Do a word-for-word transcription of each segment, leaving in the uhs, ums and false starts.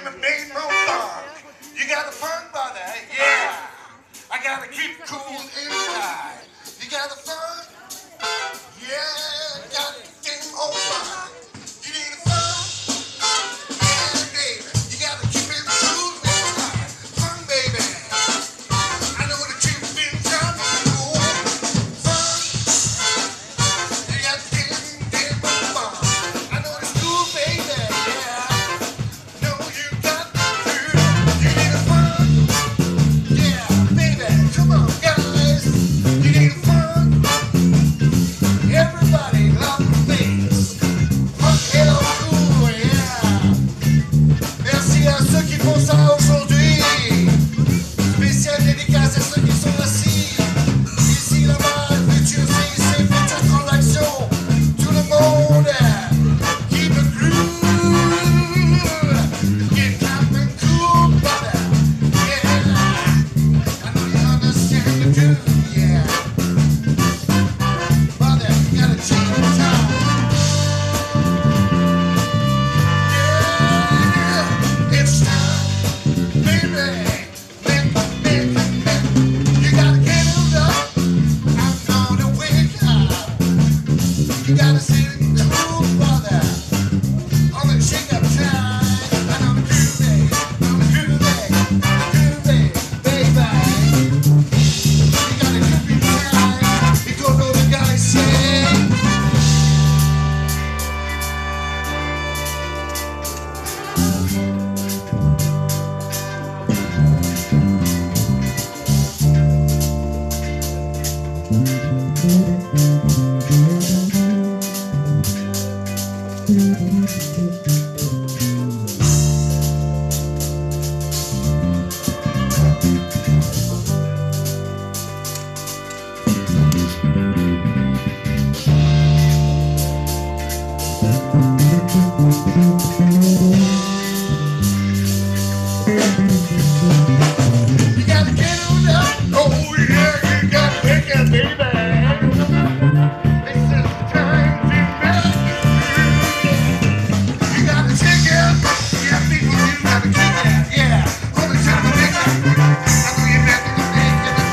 the main fun. You got the fun, brother, yeah. I gotta keep cool inside. You got the fun? Yeah, got the game on fire. You need the fun? Yeah, baby. You gotta keep it cool inside. Fun, baby. I know the keep things on cool. Fun. You got the game, game on fire. I know it's cool, baby. Yeah. Know you got to. You need the fun. Yeah, baby. Come on, guys. You need the fun. Everybody love the things. Fun, hello, cool, yeah. Merci à ceux qui font ça aujourd'hui. Spécial dédicace à ceux qui sont assis. Ici, là-bas, futur C I C, future transaction. Tout le monde, keep it cool. Get clapping cool, brother. Yeah. I know you understand the groove, yeah. Brother, you gotta change the time. Yeah, it's time, baby. Make, make, make. You gotta get it up. I'm gonna wake up. You gotta see it cool, brother. On the shake up time. And on the groove, on the groove, groove, baby. You gotta keep it tight. You don't know the guy say. You gotta get on up. Oh yeah, you gotta wake up, baby. This is the time to make it. You gotta check out. Yeah, people, you gotta keep that. Yeah, all the time to make it. I know you're making it, making it,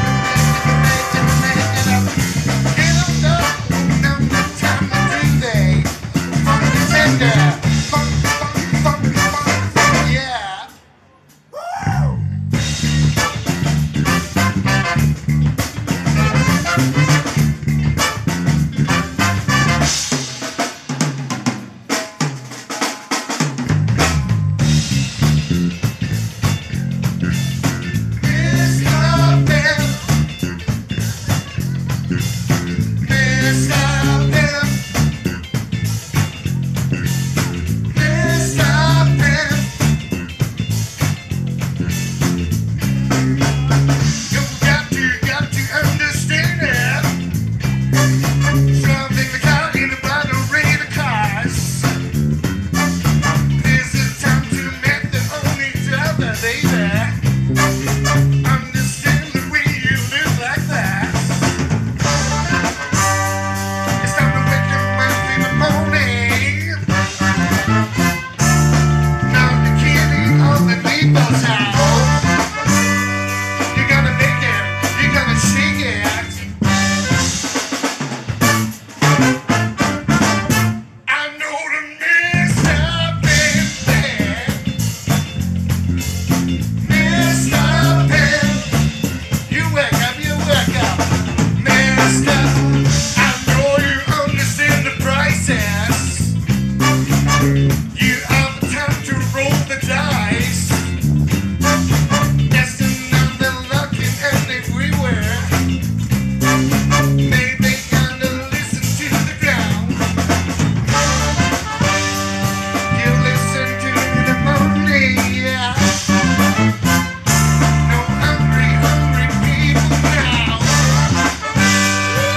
making it, making it, making it. Get on up. Now the time to do that. Funk the tender. Funk, funk, funk, funk, funk, yeah. Woo!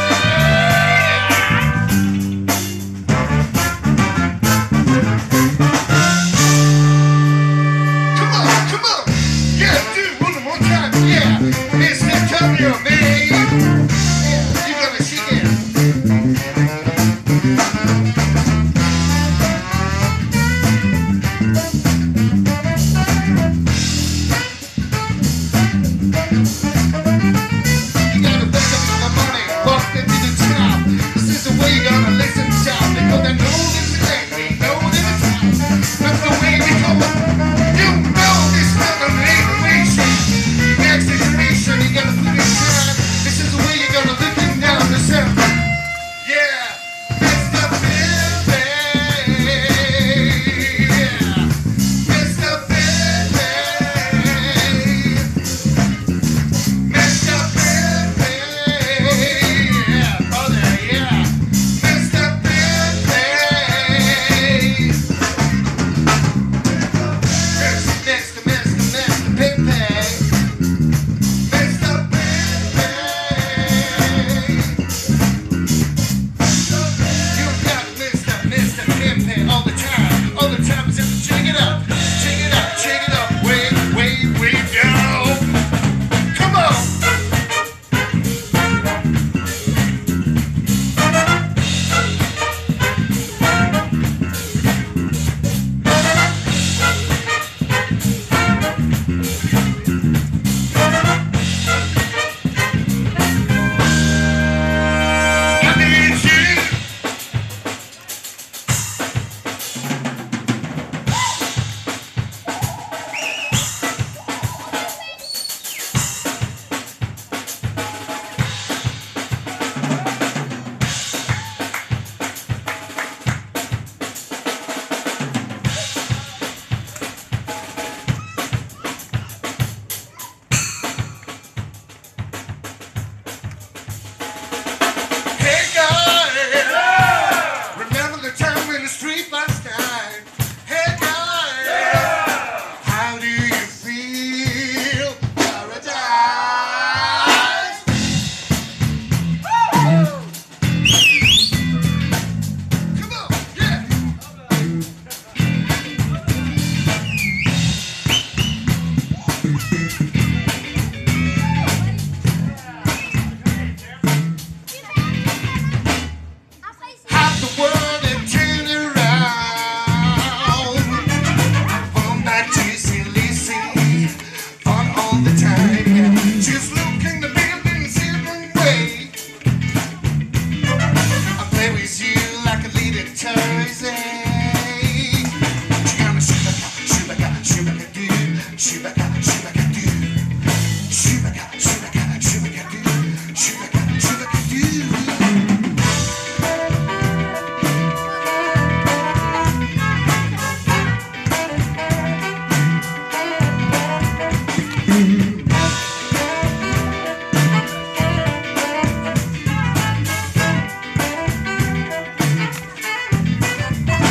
Thank you.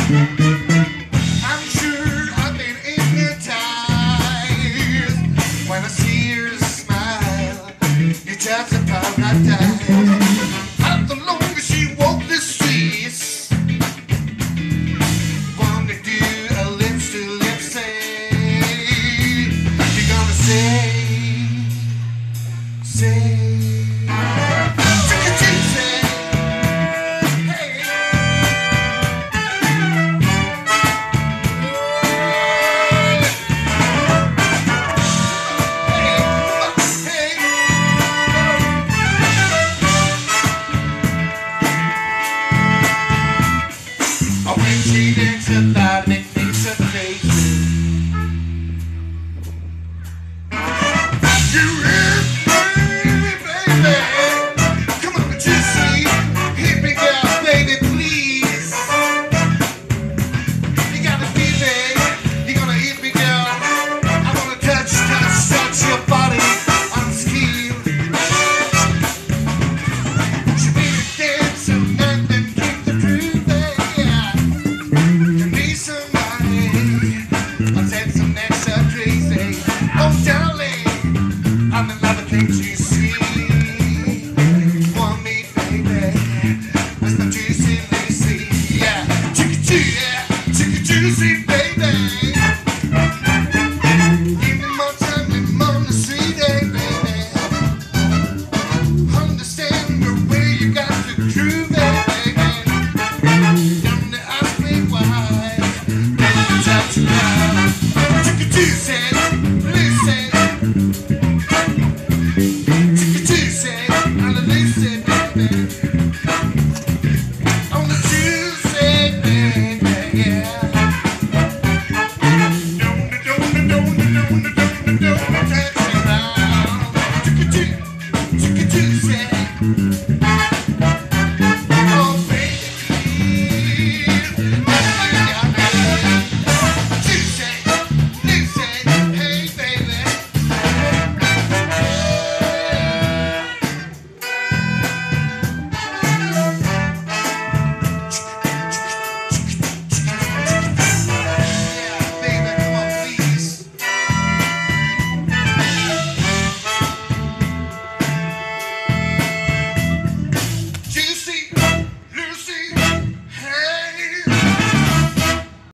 I'm sure I've been hypnotized when I see your smile. You touch the paradise. How the longer she walked the streets, wanna do a lips to lips say, you're gonna say, say. When she thinks about it, makes her face. You hit me, baby. Come on, just see. Hit me, girl, baby, please. You gotta be there. You're gonna hit me, girl. I wanna touch, touch, touch your body on skin. She made me dance and then keep the groove there. I'm in love with things you see. Want me, baby? Mister Juicy Lucy, yeah. Chicky Juicy, yeah. Chicky Juicy, baby. Give me more time, give me more the sweet day, baby. Understand the way you got to groove it, baby. Don't ask me why. Don't touch me now. Chicky Juicy.